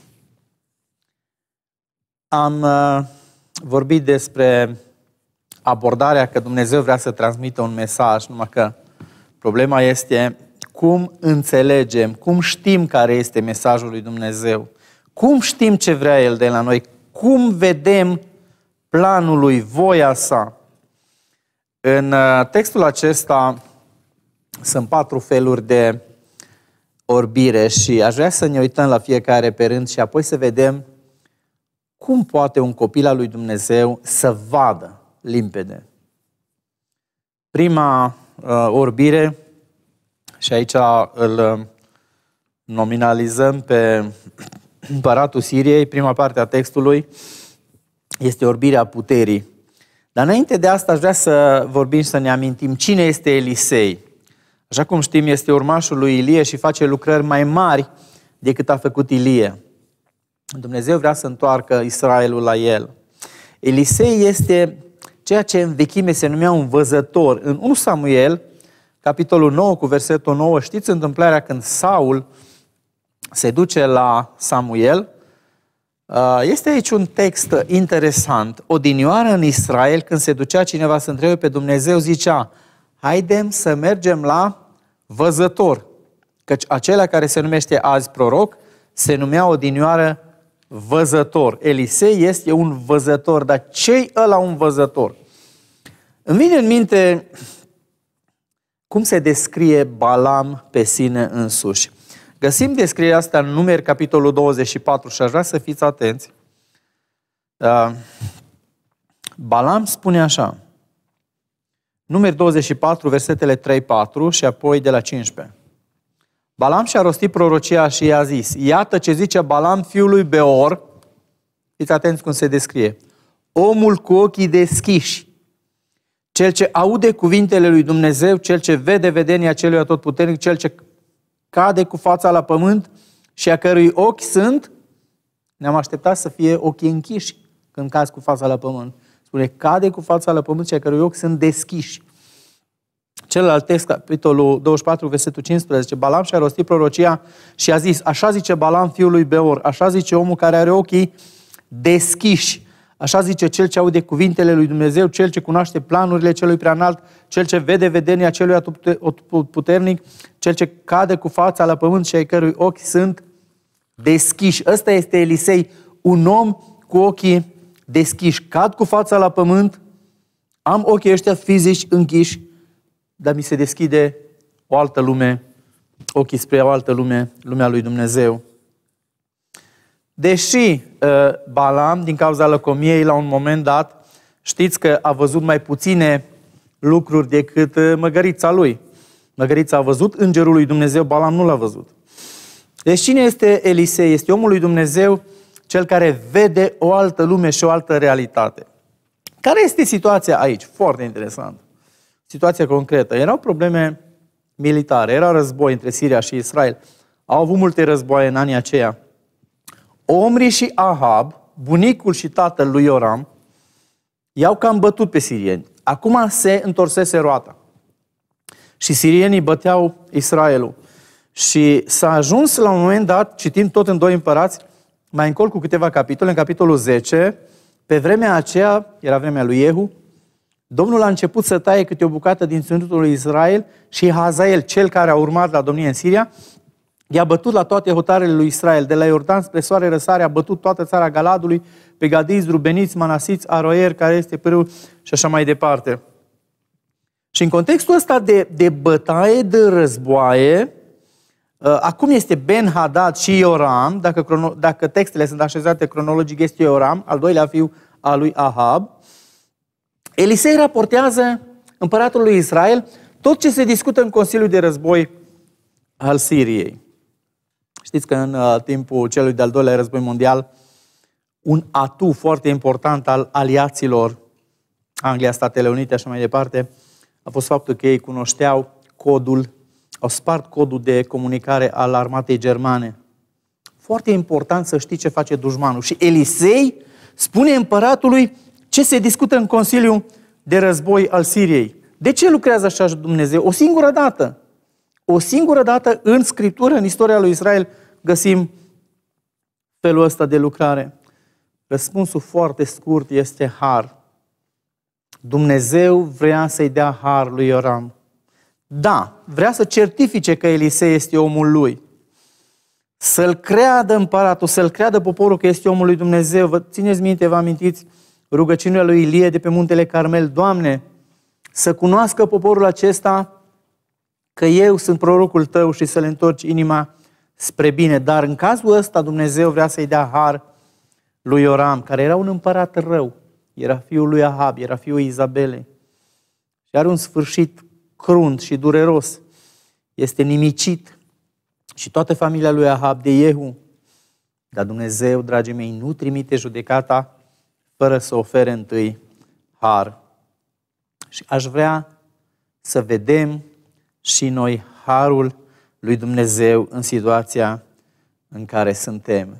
Am vorbit despre abordarea că Dumnezeu vrea să transmită un mesaj, numai că problema este cum înțelegem, cum știm care este mesajul lui Dumnezeu, cum știm ce vrea El de la noi, cum vedem planul lui, voia sa. În textul acesta sunt 4 feluri de orbire și aș vrea să ne uităm la fiecare pe rând și apoi să vedem cum poate un copil al lui Dumnezeu să vadă limpede. Prima orbire, și aici îl nominalizăm pe împăratul Siriei, prima parte a textului, este orbirea puterii. Dar înainte de asta aș vrea să vorbim și să ne amintim cine este Elisei. Așa cum știm, este urmașul lui Ilie și face lucrări mai mari decât a făcut Ilie. Dumnezeu vrea să întoarcă Israelul la el. Elisei este ceea ce în vechime se numea un văzător. În 1 Samuel, capitolul 9 cu versetul 9, știți întâmplarea când Saul se duce la Samuel? Este aici un text interesant. Odinioară în Israel, când se ducea cineva să întrebe pe Dumnezeu, zicea: haidem să mergem la văzător. Căci acela care se numește azi proroc se numea odinioară văzător. Elisei este un văzător, dar ce-i ăla un văzător? Îmi vine în minte cum se descrie Balam pe sine însuși. Găsim descrierea asta în Numeri, capitolul 24 și aș vrea să fiți atenți. Balam spune așa, Numeri 24, versetele 3-4 și apoi de la 15. Balam și-a rostit prorocia și i-a zis: iată ce zice Balam fiul lui Beor, fiți atenți cum se descrie, omul cu ochii deschiși, cel ce aude cuvintele lui Dumnezeu, cel ce vede vedenia celui atotputernic, cel ce cade cu fața la pământ și a cărui ochi sunt, ne-am așteptat să fie ochii închiși când cazi cu fața la pământ. Spune, cade cu fața la pământ și a cărui ochi sunt deschiși. Celălalt text, capitolul 24, versetul 15, Balam și-a rostit prorocia și a zis: așa zice Balam fiul lui Beor, așa zice omul care are ochii deschiși, așa zice cel ce aude cuvintele lui Dumnezeu, cel ce cunoaște planurile celui preanalt, cel ce vede vedenia celui atotputernic, cel ce cade cu fața la pământ și ai cărui ochi sunt deschiși. Ăsta este Elisei, un om cu ochii deschiși. Cad cu fața la pământ, am ochii ăștia fizici închiși, dar mi se deschide o altă lume, ochii spre o altă lume, lumea lui Dumnezeu. Deși Balam, din cauza lăcomiei, la un moment dat, știți că a văzut mai puține lucruri decât măgărița lui. Măgărița a văzut îngerul lui Dumnezeu, Balam nu l-a văzut. Deci cine este Elisei? Este omul lui Dumnezeu, cel care vede o altă lume și o altă realitate. Care este situația aici? Foarte interesant. Situația concretă. Erau probleme militare, era război între Siria și Israel. Au avut multe războaie în anii aceia. Omri și Ahab, bunicul și tatăl lui Ioram, i-au cam bătut pe sirieni. Acum se întorsese roata. Și sirienii băteau Israelul. Și s-a ajuns la un moment dat, citim tot în 2 Împărați, mai încolo cu câteva capitole, în capitolul 10, pe vremea aceea, era vremea lui Iehu, Domnul a început să taie câte o bucată din ținutul lui Israel și Hazael, cel care a urmat la domnie în Siria, i-a bătut la toate hotarele lui Israel, de la Iordan spre soare răsare, a bătut toată țara Galadului, pe Gadiți, Rubeniți, Manasiți, Aroier, care este pârâu și așa mai departe. Și în contextul ăsta de bătaie, de războaie, acum este Ben-Hadad și Ioram, dacă textele sunt așezate cronologic, este Ioram, al doilea fiu al lui Ahab. Elisei raportează împăratului lui Israel tot ce se discută în Consiliul de Război al Siriei. Știți că în timpul celui de-al doilea război mondial, un atu foarte important al aliaților Anglia, Statele Unite, așa mai departe, a fost faptul că ei cunoșteau codul, au spart codul de comunicare al armatei germane. Foarte important să știi ce face dușmanul. Și Elisei spune împăratului ce se discută în Consiliul de Război al Siriei. De ce lucrează așa Dumnezeu? O singură dată. O singură dată în Scriptură, în istoria lui Israel, găsim felul ăsta de lucrare. Răspunsul foarte scurt este har. Dumnezeu vrea să-i dea har lui Ioram. Da, vrea să certifice că Elisei este omul lui. Să-l creadă împăratul, să-l creadă poporul că este omul lui Dumnezeu. Vă țineți minte, vă amintiți rugăciunea lui Ilie de pe muntele Carmel? Doamne, să cunoască poporul acesta că eu sunt prorocul tău și să le întorci inima spre bine. Dar în cazul ăsta Dumnezeu vrea să-i dea har lui Ioram, care era un împărat rău. Era fiul lui Ahab, era fiul Izabelei. Și are un sfârșit crunt și dureros. Este nimicit. Și toată familia lui Ahab de Jehu. Dar Dumnezeu, dragii mei, nu trimite judecata fără să ofere întâi har. Și aș vrea să vedem și noi harul lui Dumnezeu în situația în care suntem.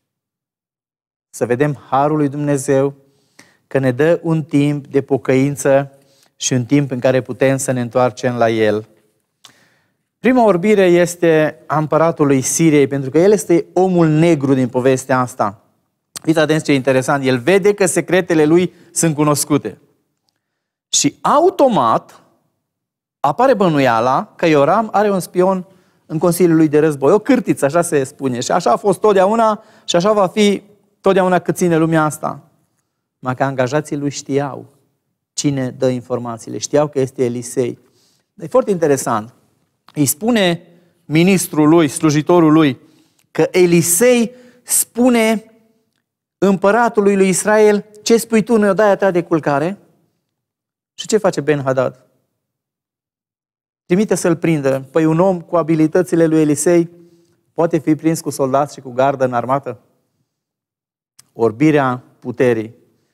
Să vedem harul lui Dumnezeu că ne dă un timp de pocăință și un timp în care putem să ne întoarcem la El. Prima orbire este a împăratului Siriei, pentru că el este omul negru din povestea asta. Fiți atenți ce interesant, el vede că secretele lui sunt cunoscute. Și automat apare bănuiala că Ioram are un spion în Consiliul lui de Război. O cârtiță, așa se spune. Și așa a fost totdeauna și așa va fi totdeauna cât ține lumea asta. Numai că angajații lui știau cine dă informațiile. Știau că este Elisei. E foarte interesant. Îi spune ministrul lui, slujitorul lui, că Elisei spune împăratului lui Israel: ce spui tu, ne-o dai a ta de culcare? Și ce face Ben-Hadad? Trimite să-l prindă. Păi un om cu abilitățile lui Elisei poate fi prins cu soldați și cu gardă în armată? Orbirea puterii.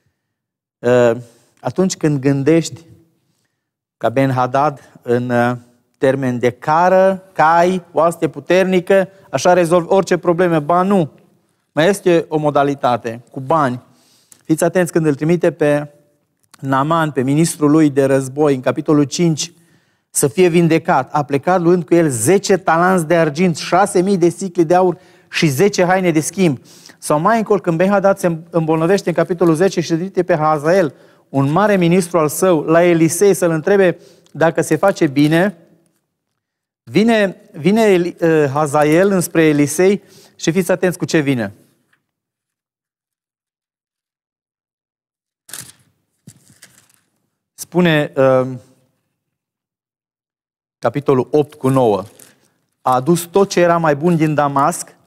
Atunci când gândești ca Ben-Hadad în termen de cară, cai, oaste puternică, așa rezolvi orice probleme. Ba nu. Mai este o modalitate, cu bani. Fiți atenți când îl trimite pe Naaman, pe ministrul lui de război, în capitolul 5, să fie vindecat. A plecat luând cu el 10 talanți de argint, 6.000 de sicli de aur și 10 haine de schimb. Sau mai încolo, când Ben-Hadad se îmbolnăvește în capitolul 10 și trimite pe Hazael, un mare ministru al său, la Elisei să-l întrebe dacă se face bine, vine Hazael înspre Elisei și fiți atenți cu ce vine. Spune capitolul 8 cu 9. A adus tot ce era mai bun din Damasc,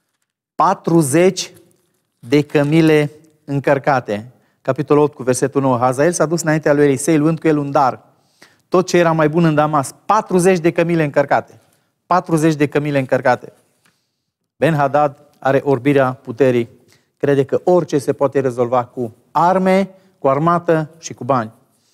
40 de cămile încărcate. Capitolul 8 cu versetul 9. Hazael s-a dus înaintea lui Elisei luând cu el un dar. Tot ce era mai bun în Damasc, 40 de cămile încărcate. 40 de cămile încărcate. Ben-Hadad are orbirea puterii. Crede că orice se poate rezolva cu arme, cu armată și cu bani.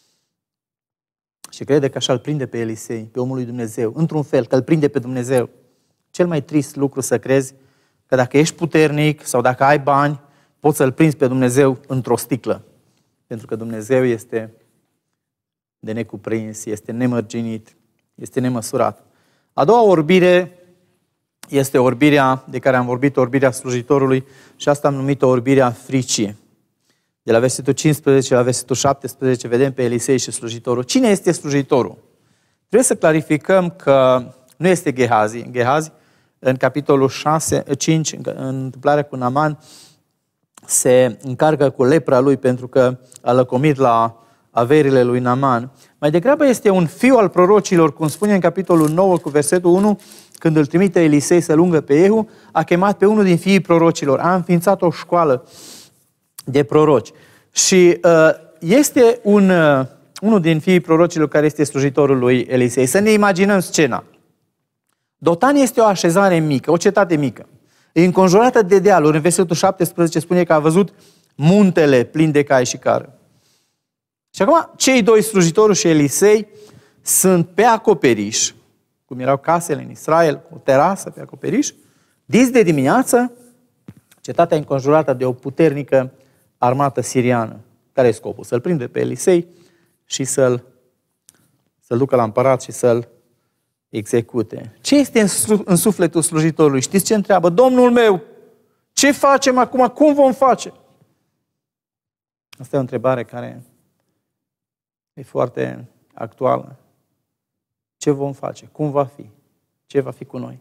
Și crede că așa îl prinde pe Elisei, pe omul lui Dumnezeu, într-un fel, că îl prinde pe Dumnezeu. Cel mai trist lucru să crezi că dacă ești puternic sau dacă ai bani, poți să-l prinzi pe Dumnezeu într-o sticlă. Pentru că Dumnezeu este de necuprins, este nemărginit, este nemăsurat. A doua orbire este orbirea de care am vorbit, orbirea slujitorului, și asta am numit-o orbirea fricii. De la versetul 15 la versetul 17 vedem pe Elisei și slujitorul. Cine este slujitorul? Trebuie să clarificăm că nu este Gehazi. Gehazi, în capitolul 5, în întâmplarea cu Naaman, se încarcă cu lepra lui pentru că a lăcomit la averile lui Naaman. Mai degrabă este un fiu al prorocilor, cum spune în capitolul 9 cu versetul 1, când îl trimite Elisei să lungă pe Jehu, a chemat pe unul din fiii prorocilor, a înființat o școală de proroci. Și este unul din fiii prorocilor care este slujitorul lui Elisei. Să ne imaginăm scena. Dotan este o așezare mică, o cetate mică. E înconjurată de dealuri. În versetul 17 spune că a văzut muntele plin de cai și cară. Și acum, cei doi slujitori și Elisei sunt pe acoperiș, cum erau casele în Israel, cu o terasă pe acoperiș. Dis de dimineață, cetatea înconjurată de o puternică armată siriană. Care e scopul? Să-l prinde pe Elisei și să-l ducă la împărat și să-l execute. Ce este în sufletul slujitorului? Știți ce întreabă? Domnul meu, ce facem acum? Cum vom face? Asta e o întrebare care e foarte actuală. Ce vom face? Cum va fi? Ce va fi cu noi?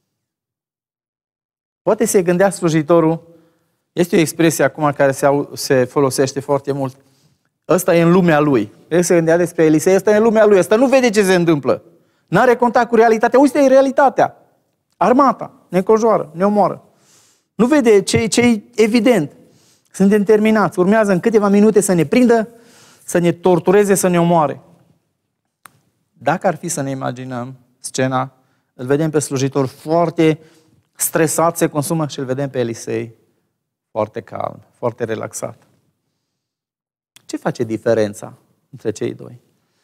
Poate se gândea slujitorul, este o expresie acum care se folosește foarte mult, ăsta e în lumea lui. El se gândea despre Elisei, ăsta e în lumea lui, ăsta nu vede ce se întâmplă. N-are contact cu realitatea. Uite, e realitatea. Armata ne înconjoară, ne omoară. Nu vede ce-i evident. Suntem terminați. Urmează în câteva minute să ne prindă, să ne tortureze, să ne omoare. Dacă ar fi să ne imaginăm scena, îl vedem pe slujitor foarte stresat, se consumă, și îl vedem pe Elisei foarte calm, foarte relaxat. Ce face diferența între cei doi?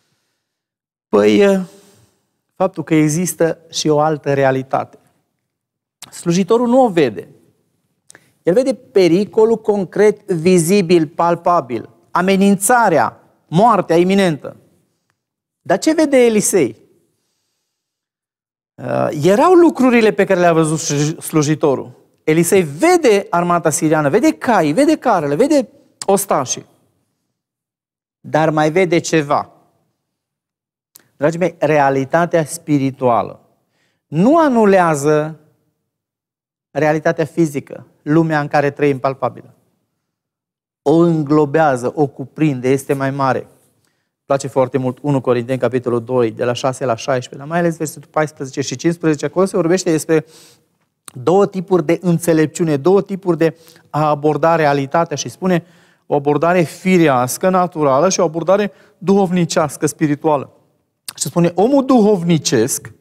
Păi, faptul că există și o altă realitate. Slujitorul nu o vede. El vede pericolul concret, vizibil, palpabil, amenințarea, moartea iminentă. Dar ce vede Elisei? Erau lucrurile pe care le-a văzut slujitorul. Elisei vede armata siriană, vede caii, vede carele, vede ostașii. Dar mai vede ceva. Dragii mei, realitatea spirituală nu anulează realitatea fizică, lumea în care trăim palpabilă. O înglobează, o cuprinde, este mai mare. Place foarte mult 1 Corinteni, capitolul 2, de la 6 la 16, dar mai ales versetul 14 și 15, acolo se vorbește despre două tipuri de înțelepciune, două tipuri de a aborda realitatea și spune o abordare firească, naturală și o abordare duhovnicească, spirituală. Și spune, omul duhovnicesc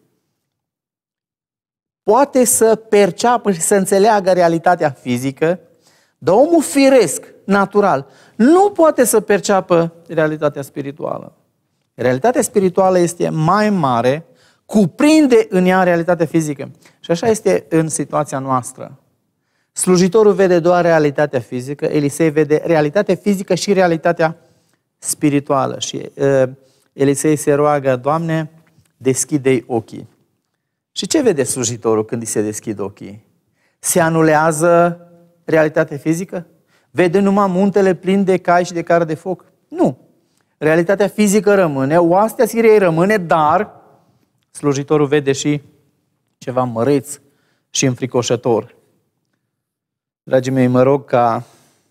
poate să perceapă și să înțeleagă realitatea fizică, dar omul firesc, natural, nu poate să perceapă realitatea spirituală. Realitatea spirituală este mai mare, cuprinde în ea realitatea fizică. Și așa este în situația noastră. Slujitorul vede doar realitatea fizică, Elisei vede realitatea fizică și realitatea spirituală. Și Elisei se roagă, Doamne, deschide-i ochii. Și ce vede slujitorul când îi se deschid ochii? Se anulează realitatea fizică? Vede numai muntele plin de cai și de cară de foc? Nu. Realitatea fizică rămâne, oastea Siriei rămâne, dar slujitorul vede și ceva măreț și înfricoșător. Dragii mei, mă rog ca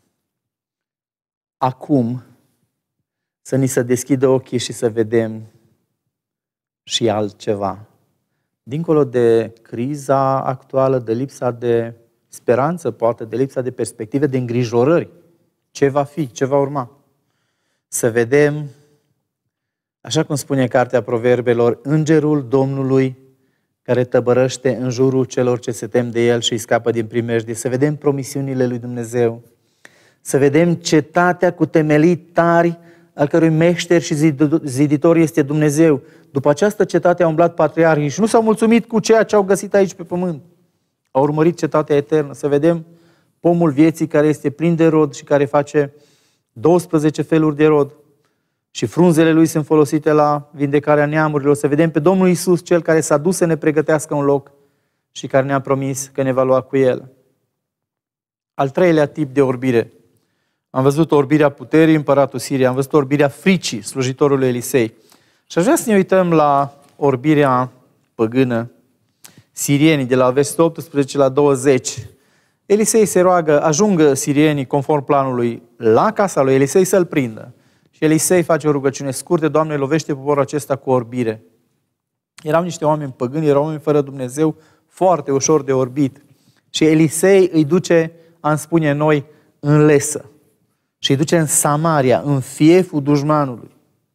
acum să ni se deschidă ochii și să vedem și altceva. Dincolo de criza actuală, de lipsa de speranță, poate, de lipsa de perspective, de îngrijorări. Ce va fi, ce va urma? Să vedem, așa cum spune Cartea Proverbelor, îngerul Domnului care tăbărăște în jurul celor ce se tem de el și îi scapă din primejdie. Să vedem promisiunile lui Dumnezeu. Să vedem cetatea cu temelii tari, al cărui meșter și ziditor este Dumnezeu. După această cetate au umblat patriarhii și nu s-au mulțumit cu ceea ce au găsit aici pe pământ. Au urmărit cetatea eternă. Să vedem pomul vieții care este plin de rod și care face 12 feluri de rod. Și frunzele lui sunt folosite la vindecarea neamurilor. Să vedem pe Domnul Iisus, Cel care s-a dus să ne pregătească un loc și care ne-a promis că ne va lua cu El. Al treilea tip de orbire. Am văzut orbirea puterii, împăratul Siriei, am văzut orbirea fricii, slujitorului Elisei. Și aș vrea să ne uităm la orbirea păgână, sirienii, de la versetul 18 la 20. Elisei se roagă, ajungă sirienii, conform planului, la casa lui Elisei să-l prindă. Și Elisei face o rugăciune scurtă, Doamne, lovește poporul acesta cu orbire. Erau niște oameni păgâni, erau oameni fără Dumnezeu, foarte ușor de orbit. Și Elisei îi duce, am spune noi, în Lesă. Și îi duce în Samaria, în fieful dușmanului.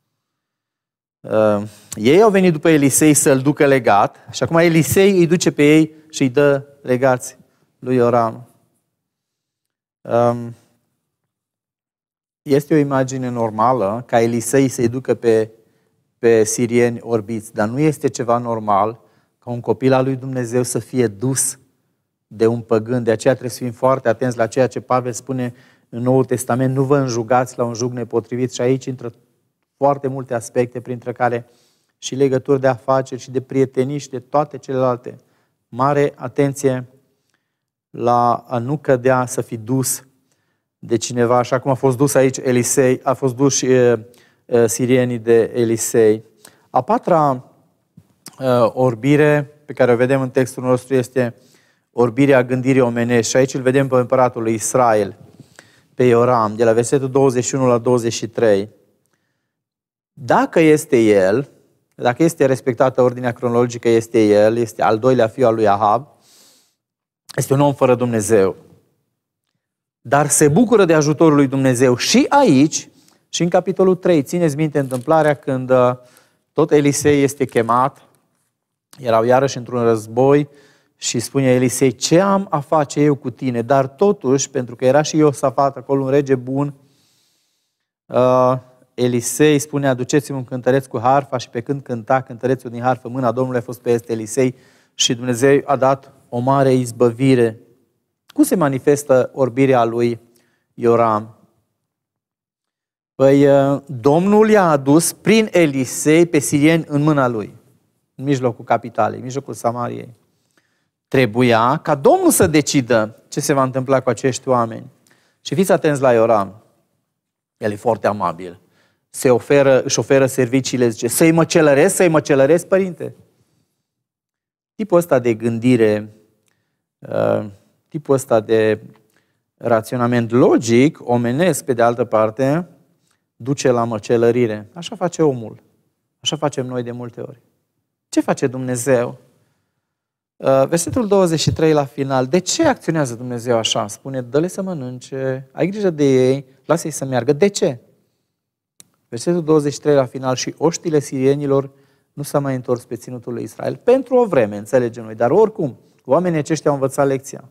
Ei au venit după Elisei să-l ducă legat și acum Elisei îi duce pe ei și îi dă legați lui Ioram. Este o imagine normală ca Elisei să-i ducă pe sirieni orbiți, dar nu este ceva normal ca un copil al lui Dumnezeu să fie dus de un păgân. De aceea trebuie să fim foarte atenți la ceea ce Pavel spune în Noul Testament, nu vă înjugați la un jug nepotrivit, și aici intră foarte multe aspecte, printre care și legături de afaceri și de prietenii și de toate celelalte. Mare atenție la a nu cădea să fi dus de cineva, așa cum a fost dus aici Elisei, a fost dus și sirienii de Elisei. A patra orbire pe care o vedem în textul nostru este orbirea gândirii omenești. Și aici îl vedem pe împăratul lui Israel, pe Ioram, de la versetul 21 la 23. Dacă este el, dacă este respectată ordinea cronologică, este el, este al doilea fiu al lui Ahab, este un om fără Dumnezeu. Dar se bucură de ajutorul lui Dumnezeu și aici, și în capitolul 3. Țineți minte întâmplarea când tot Elisei este chemat, erau iarăși într-un război și spune Elisei, ce am a face eu cu tine? Dar totuși, pentru că era și Iosafat acolo, un rege bun, Elisei spune, aduceți-mi un cântăreț cu harfa, și pe când cânta cântărețul din harfă, mâna Domnului a fost peste Elisei și Dumnezeu a dat o mare izbăvire. Cum se manifestă orbirea lui Ioram? Păi Domnul i-a adus prin Elisei pe sirieni în mâna lui, în mijlocul capitalei, în mijlocul Samariei. Trebuia ca Domnul să decidă ce se va întâmpla cu acești oameni. Și fiți atenți la Ioram. El e foarte amabil. Își oferă serviciile, zice, să-i măcelăresc, părinte. Tipul ăsta de gândire, tipul ăsta de raționament logic, omenesc, pe de altă parte, duce la măcelărire. Așa face omul. Așa facem noi de multe ori. Ce face Dumnezeu? Versetul 23 la final. De ce acționează Dumnezeu așa? Spune, dă-le să mănânce, ai grijă de ei, lasă-i să meargă. De ce? Versetul 23 la final. Și oștile sirienilor nu s-a mai întors pe ținutul lui Israel. Pentru o vreme, înțelegem noi. Dar oricum, oamenii aceștia au învățat lecția.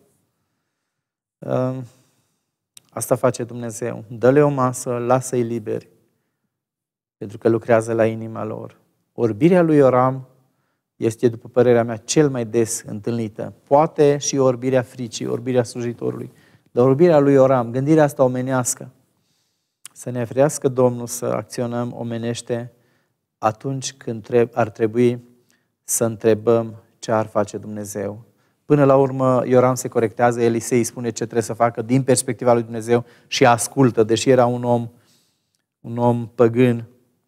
Asta face Dumnezeu. Dă-le o masă, lasă-i liberi. Pentru că lucrează la inima lor. Orbirea lui Ioram este, după părerea mea, cel mai des întâlnită. Poate și orbirea fricii, orbirea slujitorului. Dar orbirea lui Ioram, gândirea asta omenească. Să ne ferească Domnul să acționăm omenește atunci când ar trebui să întrebăm ce ar face Dumnezeu. Până la urmă, Ioram se corectează, Elisei îi spune ce trebuie să facă din perspectiva lui Dumnezeu și ascultă, deși era un om păgân.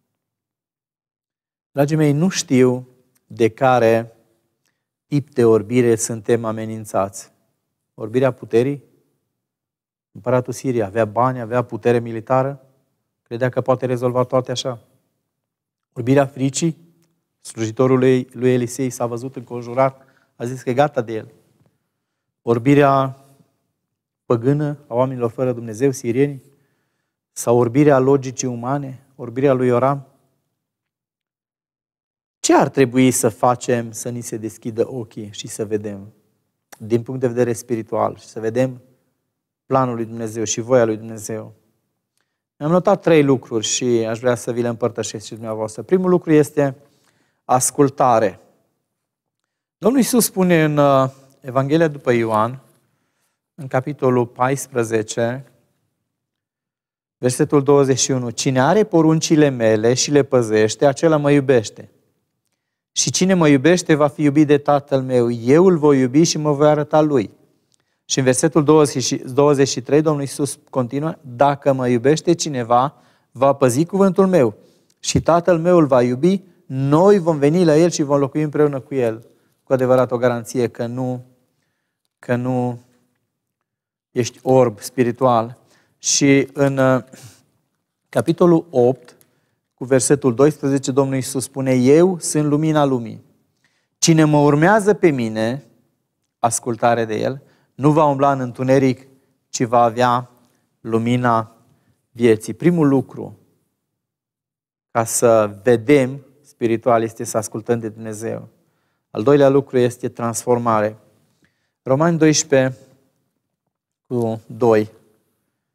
Dragii mei, nu știu de care tip de orbire suntem amenințați. Orbirea puterii? Împăratul Siriei avea bani, avea putere militară, credea că poate rezolva toate așa. Orbirea fricii? Slujitorul lui Elisei s-a văzut înconjurat, a zis că e gata de el. Orbirea păgână a oamenilor fără Dumnezeu, sirienii? Sau orbirea logicii umane? Orbirea lui Ioram? Ce ar trebui să facem să ni se deschidă ochii și să vedem, din punct de vedere spiritual, și să vedem planul lui Dumnezeu și voia lui Dumnezeu? Am notat 3 lucruri și aș vrea să vi le împărtășesc și dumneavoastră. Primul lucru este ascultare. Domnul Iisus spune în Evanghelia după Ioan, în capitolul 14, versetul 21, cine are poruncile mele și le păzește, acela mă iubește. Și cine mă iubește va fi iubit de Tatăl meu. Eu îl voi iubi și mă voi arăta lui. Și în versetul 23, Domnul Iisus continuă, dacă mă iubește cineva, va păzi cuvântul meu. Și Tatăl meu îl va iubi, noi vom veni la el și vom locui împreună cu el. Cu adevărat o garanție că nu ești orb spiritual. Și în capitolul 8, cu versetul 12, Domnul Iisus spune, eu sunt lumina lumii. Cine mă urmează pe mine, ascultare de el, nu va umbla în întuneric, ci va avea lumina vieții. Primul lucru, ca să vedem spiritual, este să ascultăm de Dumnezeu. Al doilea lucru este transformare. Romani 12 cu 2.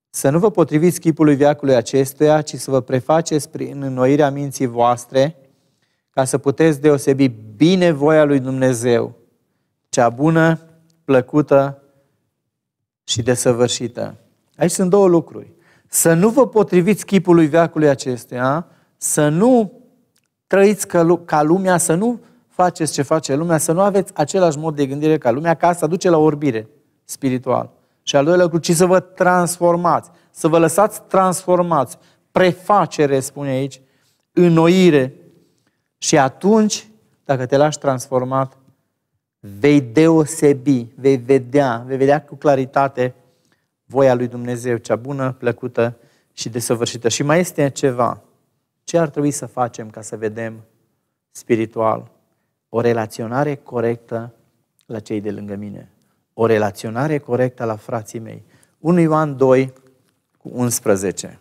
Să nu vă potriviți chipului veacului acestuia, ci să vă prefaceți prin înnoirea minții voastre, ca să puteți deosebi bine voia lui Dumnezeu, cea bună, plăcută și desăvârșită. Aici sunt două lucruri. Să nu vă potriviți chipului veacului acestuia, să nu trăiți ca lumea, să nu faceți ce face lumea, să nu aveți același mod de gândire ca lumea, ca asta duce la orbire spiritual. Și al doilea lucru, ci să vă transformați, să vă lăsați transformați, prefacere, spune aici, înnoire. Și atunci, dacă te lași transformat, vei deosebi, vei vedea cu claritate voia lui Dumnezeu, cea bună, plăcută și desăvârșită. Și mai este ceva. Ce ar trebui să facem ca să vedem spiritual? O relaționare corectă la cei de lângă mine. O relaționare corectă la frații mei. 1 Ioan 2, cu 11.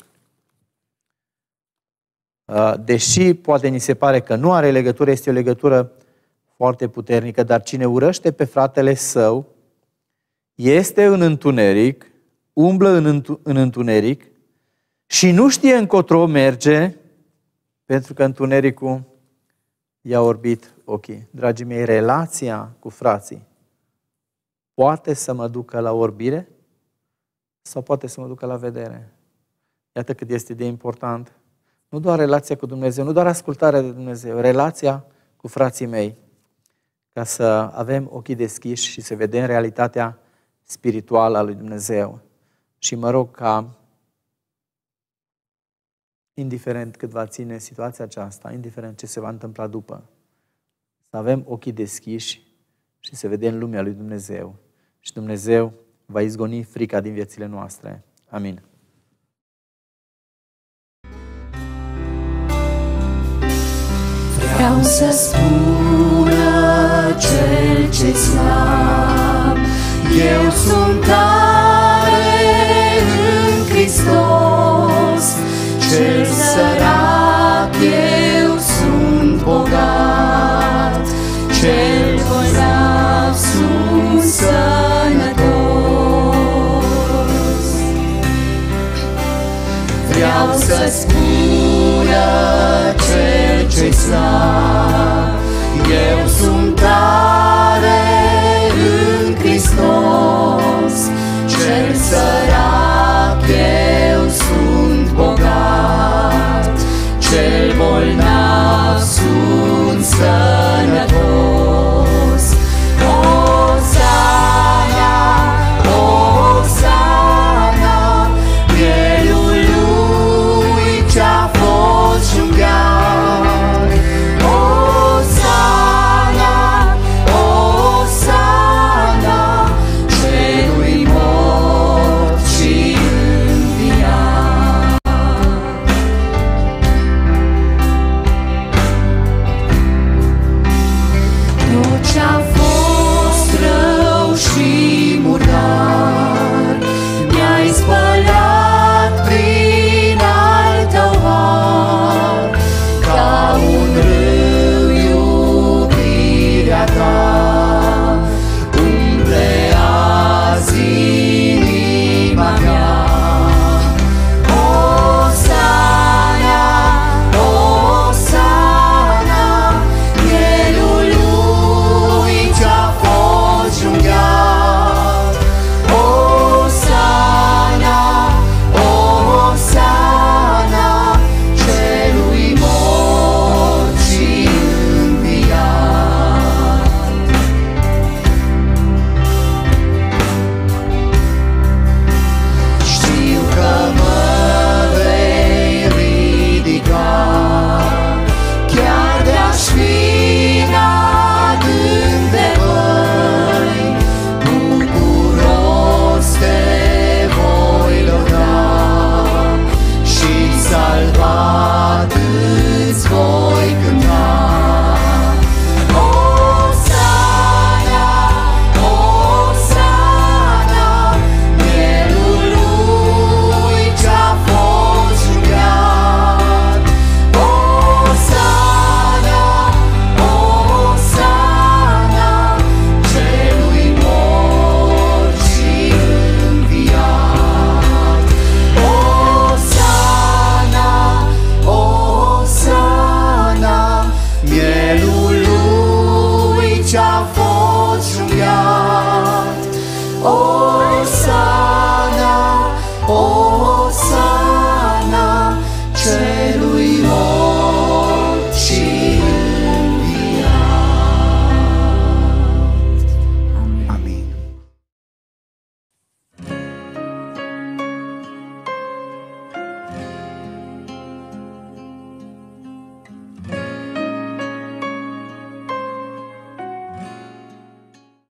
Deși poate ni se pare că nu are legătură, este o legătură foarte puternică, dar cine urăște pe fratele său este în întuneric, umblă în întuneric și nu știe încotro merge, pentru că întunericul i-a orbit ochii. Dragii mei, relația cu frații poate să mă ducă la orbire sau poate să mă ducă la vedere. Iată cât este de important. Nu doar relația cu Dumnezeu, nu doar ascultarea de Dumnezeu, relația cu frații mei, ca să avem ochii deschiși și să vedem realitatea spirituală a lui Dumnezeu. Și mă rog ca, indiferent cât va ține situația aceasta, indiferent ce se va întâmpla după, să avem ochii deschiși și să vedem lumea lui Dumnezeu. Și Dumnezeu va izgoni frica din viețile noastre. Amin. Vreau să spună cel ce slab, eu